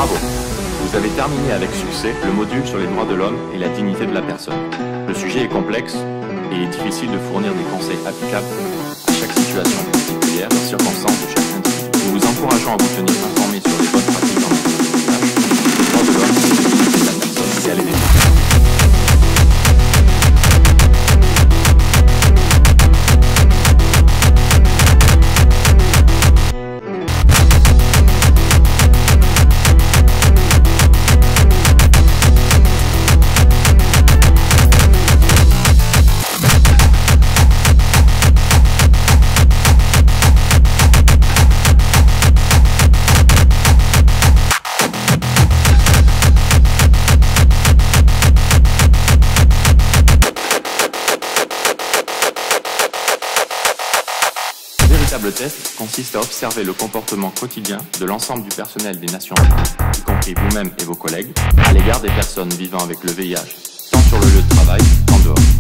Bravo! Vous avez terminé avec succès le module sur les droits de l'homme et la dignité de la personne. Le sujet est complexe et il est difficile de fournir des conseils applicables à chaque situation particulière et circonstances de chaque individu. Nous vous encourageons à vous tenir informés sur les bonnes pratiques dans les droits de l'homme, la dignité de la personne et à l'aider. Le test consiste à observer le comportement quotidien de l'ensemble du personnel des Nations Unies, y compris vous-même et vos collègues, à l'égard des personnes vivant avec le VIH, tant sur le lieu de travail qu'en dehors.